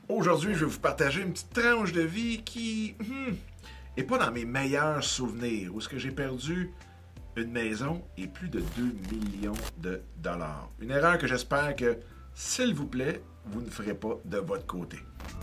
Aujourd'hui, je vais vous partager une petite tranche de vie qui est pas dans mes meilleurs souvenirs, où est-ce que j'ai perdu une maison et plus de 2 millions de dollars. Une erreur que j'espère que, s'il vous plaît, vous ne ferez pas de votre côté.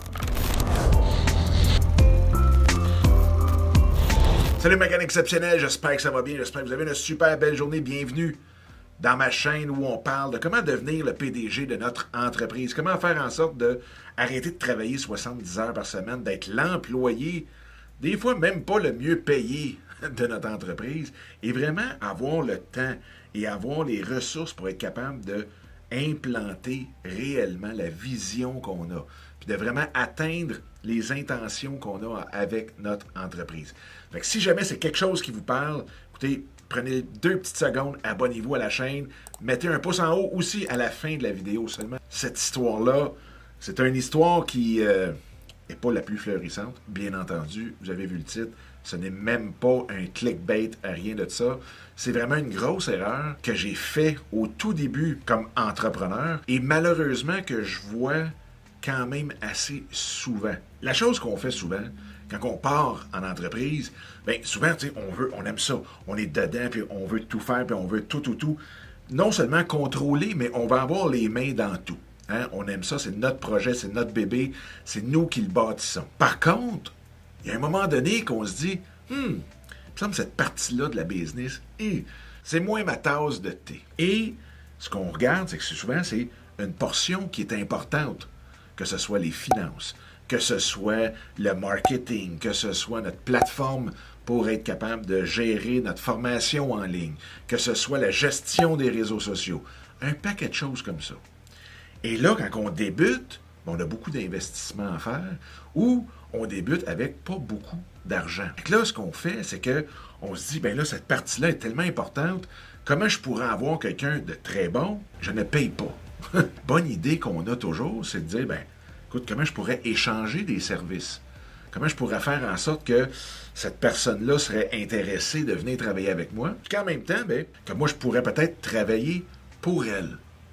Salut Mécanique Exceptionnel, j'espère que ça va bien, j'espère que vous avez une super belle journée. Bienvenue dans ma chaîne où on parle de comment devenir le PDG de notre entreprise, comment faire en sorte d'arrêter de travailler 70 heures par semaine, d'être l'employé, des fois même pas le mieux payé de notre entreprise, et vraiment avoir le temps et avoir les ressources pour être capable de implanter réellement la vision qu'on a, puis de vraiment atteindre les intentions qu'on a avec notre entreprise. Fait que si jamais c'est quelque chose qui vous parle, écoutez, prenez 2 petites secondes, abonnez-vous à la chaîne, mettez un pouce en haut aussi à la fin de la vidéo seulement. Cette histoire-là, c'est une histoire qui n'est pas la plus fleurissante, bien entendu. Vous avez vu le titre, ce n'est même pas un clickbait, rien de ça. C'est vraiment une grosse erreur que j'ai fait au tout début comme entrepreneur et malheureusement que je vois quand même assez souvent. La chose qu'on fait souvent, quand on part en entreprise, bien souvent, on aime ça. On est dedans, puis on veut tout faire, puis on veut tout. Non seulement contrôler, mais on va avoir les mains dans tout. Hein? On aime ça, c'est notre projet, c'est notre bébé, c'est nous qui le bâtissons. Par contre, il y a un moment donné qu'on se dit, il me semble que cette partie-là de la business, c'est moins ma tasse de thé. Et ce qu'on regarde, c'est que souvent, c'est une portion qui est importante, que ce soit les finances, que ce soit le marketing, que ce soit notre plateforme pour être capable de gérer notre formation en ligne, que ce soit la gestion des réseaux sociaux, un paquet de choses comme ça. Et là, quand on débute, on a beaucoup d'investissements à faire ou on débute avec pas beaucoup d'argent. Là, ce qu'on fait, c'est qu'on se dit, bien là, cette partie-là est tellement importante, comment je pourrais avoir quelqu'un de très bon? Je ne paye pas. Bonne idée qu'on a toujours, c'est de dire, bien, écoute, comment je pourrais échanger des services? Comment je pourrais faire en sorte que cette personne-là serait intéressée de venir travailler avec moi? Puis qu'en même temps, bien, que moi, je pourrais peut-être travailler pour elle.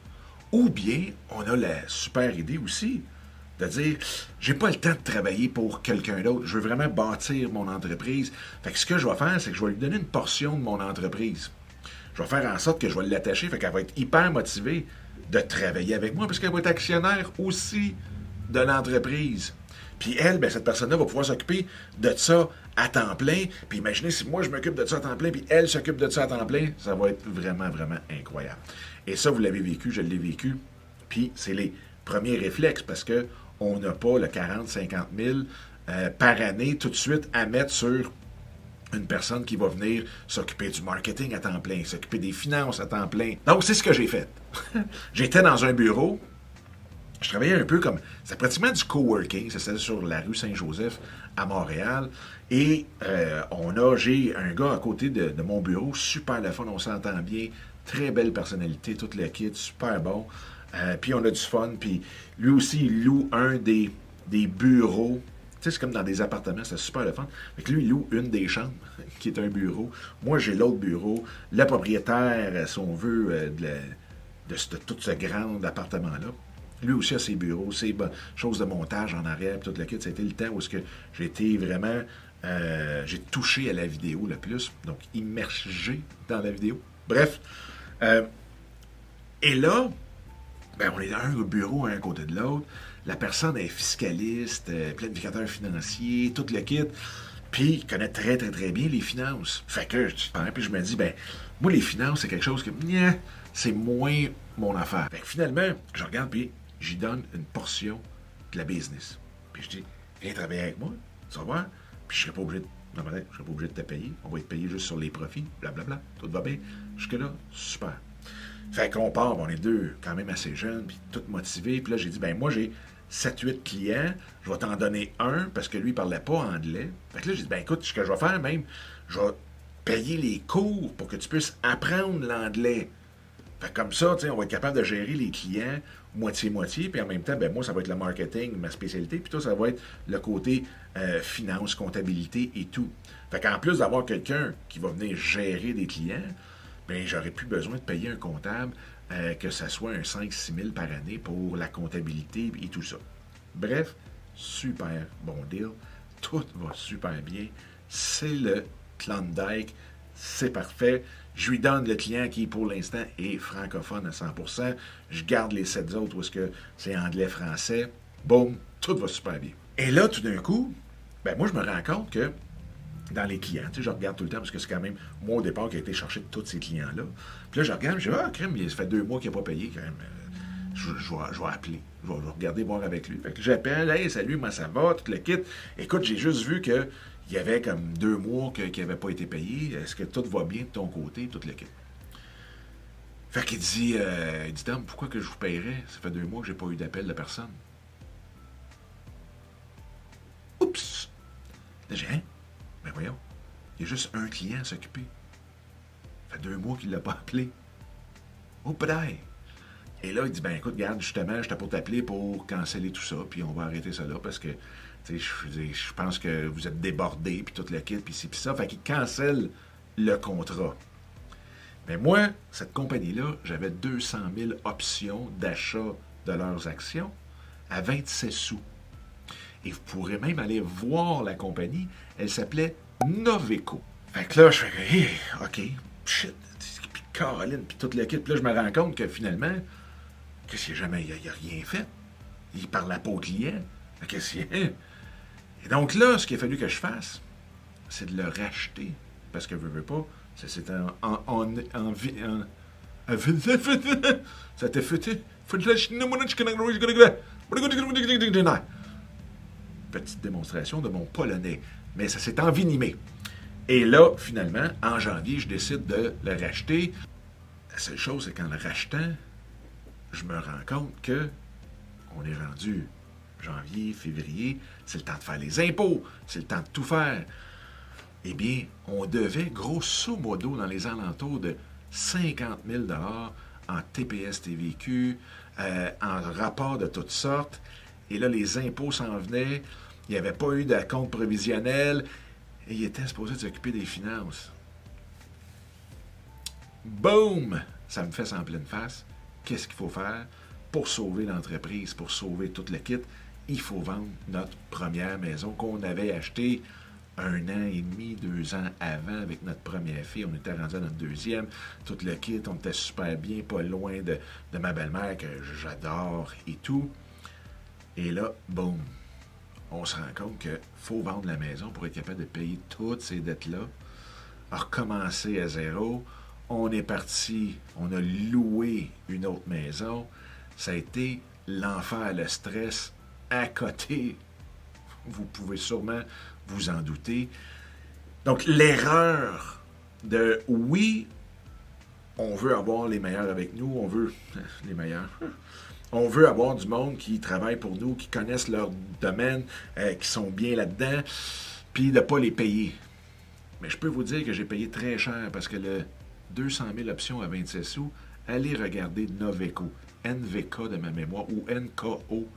Ou bien, on a la super idée aussi de dire, j'ai pas le temps de travailler pour quelqu'un d'autre. Je veux vraiment bâtir mon entreprise. Fait que ce que je vais faire, c'est que je vais lui donner une portion de mon entreprise. Je vais faire en sorte que je vais l'attacher, fait qu'elle va être hyper motivée de travailler avec moi, parce qu'elle va être actionnaire aussi de l'entreprise. Puis elle, bien, cette personne-là va pouvoir s'occuper de ça à temps plein. Puis imaginez si moi je m'occupe de ça à temps plein, puis elle s'occupe de ça à temps plein, ça va être vraiment, vraiment incroyable. Et ça, vous l'avez vécu, je l'ai vécu. Puis c'est les premiers réflexes, parce qu'on n'a pas le 40-50 000 par année tout de suite à mettre sur une personne qui va venir s'occuper du marketing à temps plein, s'occuper des finances à temps plein. Donc, c'est ce que j'ai fait. J'étais dans un bureau. Je travaillais un peu comme... C'est pratiquement du coworking. C'était sur la rue Saint-Joseph à Montréal. Et j'ai un gars à côté de mon bureau, super le fun, on s'entend bien, très belle personnalité, toute la kit, super bon. Puis on a du fun. Puis lui aussi, il loue un des bureaux. Tu sais, c'est comme dans des appartements, c'est super le fun. Fait que lui, il loue une des chambres, qui est un bureau. Moi, j'ai l'autre bureau. Le propriétaire, si on veut, de tout ce grand appartement-là, lui aussi a ses bureaux, ses choses de montage en arrière, tout le kit. C'était le temps où j'ai été vraiment... j'ai touché à la vidéo le plus, donc immergé dans la vidéo. Bref. Et là, ben, on est dans un bureau à un côté de l'autre. La personne est fiscaliste, planificateur financier, tout le kit. Puis, il connaît très, très, très bien les finances. Fait que, puis je me dis, ben, moi, les finances, c'est quelque chose que, c'est moins mon affaire. Fait que finalement, je regarde, puis j'y donne une portion de la business. Puis je dis, viens travailler avec moi, tu vas voir. Puis je serai pas obligé de te payer. On va être payé juste sur les profits, blablabla. Tout va bien. Jusque-là, super. Fait qu'on part, on est deux quand même assez jeunes, puis tout motivés. Puis là, j'ai dit, ben moi, j'ai 7-8 clients, je vais t'en donner un, parce que lui, il parlait pas anglais. Fait que là, j'ai dit, ben écoute, ce que je vais faire même, je vais payer les cours pour que tu puisses apprendre l'anglais. Fait que comme ça, on va être capable de gérer les clients moitié-moitié, puis en même temps, ben moi, ça va être le marketing, ma spécialité, puis toi, ça va être le côté finance, comptabilité et tout. Fait qu'en plus d'avoir quelqu'un qui va venir gérer des clients, ben j'aurais plus besoin de payer un comptable, que ça soit un 5-6 000 par année pour la comptabilité et tout ça. Bref, super bon deal. Tout va super bien. C'est le Klondike. C'est parfait. Je lui donne le client qui, pour l'instant, est francophone à 100%. Je garde les 7 autres où est-ce que c'est anglais-français. Boum, tout va super bien. Et là, tout d'un coup, ben moi, je me rends compte que dans les clients, tu sais, je regarde tout le temps parce que c'est quand même moi au départ qui a été chercher tous ces clients-là. Puis là, je regarde, je dis, ah, crème, ça fait 2 mois qu'il n'a pas payé, quand même. Je vais appeler. Je vais regarder, voir avec lui. Fait que j'appelle, hey, salut, moi ça va, tout le kit. Écoute, j'ai juste vu que il y avait comme 2 mois qu'il n'avait pas été payé. Est-ce que tout va bien de ton côté, tout le kit? Fait qu'il dit, Dom, pourquoi que je vous paierais? Ça fait 2 mois que j'ai pas eu d'appel de personne. Oups! Là, j'ai, hein? Ben voyons, il y a juste un client à s'occuper. Ça fait 2 mois qu'il ne l'a pas appelé. Oh, pédale! Et là, il dit, ben écoute, regarde, justement, j'étais pour t'appeler pour canceller tout ça, puis on va arrêter ça là, parce que, tu sais, je pense que vous êtes débordés, puis tout le kit, puis ci, puis ça. Fait qu'il cancelle le contrat. Mais moi, cette compagnie-là, j'avais 200 000 options d'achat de leurs actions à 27 sous. Et vous pourrez même aller voir la compagnie. Elle s'appelait Noveco. Fait que là, je fais, hey, OK, shit, puis Caroline, puis toute l'équipe. Puis là, je me rends compte que finalement, qu'est-ce qu'il y a jamais, il n'a rien fait. Il parlait pas au client. Qu'est-ce qu'il y a? Et donc là, ce qu'il a fallu que je fasse, c'est de le racheter. Parce que je veux pas, c'est ça t'a fait. Petite démonstration de mon polonais. Mais ça s'est envenimé. Et là, finalement, en janvier, je décide de le racheter. La seule chose, c'est qu'en le rachetant, je me rends compte que on est rendu janvier, février, c'est le temps de faire les impôts, c'est le temps de tout faire. Eh bien, on devait, grosso modo, dans les alentours de 50 000 $ en TPS TVQ, en rapport de toutes sortes. Et là, les impôts s'en venaient. Il n'y avait pas eu de compte provisionnel. Et il était supposé s'occuper des finances. Boum! Ça me fait ça en pleine face. Qu'est-ce qu'il faut faire pour sauver l'entreprise, pour sauver tout le kit? Il faut vendre notre première maison qu'on avait achetée 1 an et demi, 2 ans avant avec notre première fille. On était rendu à notre deuxième. Tout le kit, on était super bien, pas loin de ma belle-mère que j'adore et tout. Et là, boum, on se rend compte qu'il faut vendre la maison pour être capable de payer toutes ces dettes-là, recommencer à zéro. On est parti, on a loué une autre maison. Ça a été l'enfer, le stress à côté. Vous pouvez sûrement vous en douter. Donc, l'erreur de, oui, on veut avoir les meilleurs avec nous, on veut les meilleurs. On veut avoir du monde qui travaille pour nous, qui connaissent leur domaine, qui sont bien là-dedans, puis de ne pas les payer. Mais je peux vous dire que j'ai payé très cher parce que le 200 000 options à 27 sous, allez regarder Noveco, NVK de ma mémoire, ou NKO,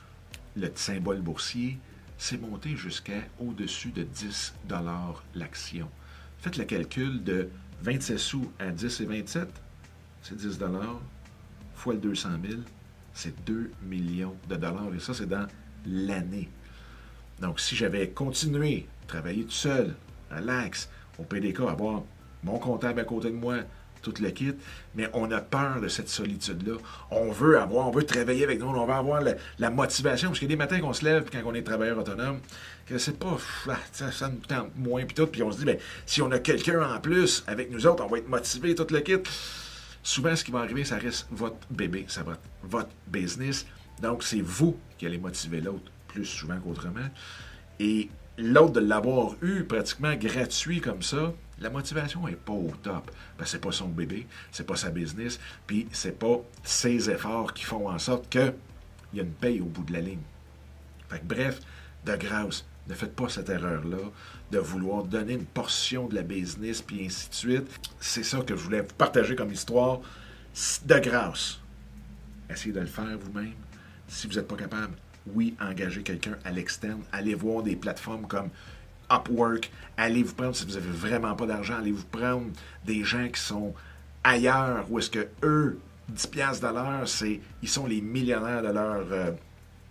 le symbole boursier, c'est monté jusqu'à au-dessus de 10 $ l'action. Faites le calcul de 27 sous à 10 et 27, c'est 10 $ fois le 200 000, c'est 2 millions de dollars. Et ça, c'est dans l'année. Donc, si j'avais continué à travailler tout seul, relax, au PDK, avoir mon comptable à côté de moi, tout le kit, mais on a peur de cette solitude-là. On veut travailler avec nous, on veut avoir la motivation, parce qu'il y a des matins qu'on se lève quand on est travailleur autonome, que c'est pas, ça nous tente moins, puis tout, puis on se dit, ben, si on a quelqu'un en plus avec nous autres, on va être motivé, tout le kit. Souvent, ce qui va arriver, ça reste votre bébé, ça va être votre business. Donc, c'est vous qui allez motiver l'autre plus souvent qu'autrement. Et l'autre, de l'avoir eu pratiquement gratuit comme ça, la motivation n'est pas au top. Parce que c'est pas son bébé, c'est pas sa business, puis c'est pas ses efforts qui font en sorte qu'il y a une paye au bout de la ligne. Fait que, bref, de grâce, ne faites pas cette erreur-là de vouloir donner une portion de la business, puis ainsi de suite. C'est ça que je voulais vous partager comme histoire. De grâce, essayez de le faire vous-même. Si vous n'êtes pas capable, oui, engagez quelqu'un à l'externe. Allez voir des plateformes comme Upwork. Allez vous prendre, si vous n'avez vraiment pas d'argent, allez vous prendre des gens qui sont ailleurs, où est-ce que eux, 10$ de l'heure, ils sont les millionnaires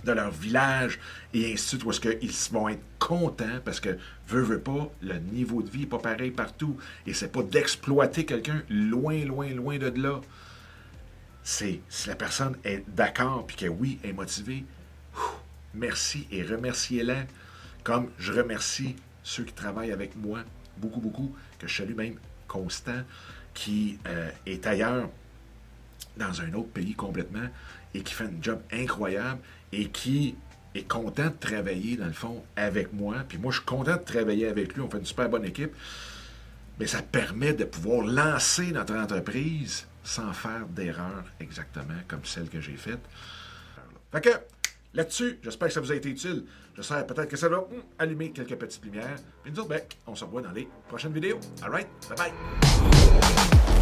de leur village, et ainsi de suite, où est-ce qu'ils vont être contents, parce que, veut pas, le niveau de vie n'est pas pareil partout, et c'est pas d'exploiter quelqu'un loin, loin, loin de là. C'est, si la personne est d'accord, puis que oui, est motivée, merci et remerciez-la, comme je remercie ceux qui travaillent avec moi, beaucoup, beaucoup, que je salue même Constant, qui est ailleurs, dans un autre pays complètement, et qui fait un job incroyable, et qui est content de travailler, dans le fond, avec moi. Puis moi, je suis content de travailler avec lui, on fait une super bonne équipe, mais ça permet de pouvoir lancer notre entreprise sans faire d'erreur exactement comme celle que j'ai faite. Fait que, là-dessus, j'espère que ça vous a été utile. J'espère peut-être que ça va allumer quelques petites lumières. Puis nous autres, on se revoit dans les prochaines vidéos. All right? Bye-bye!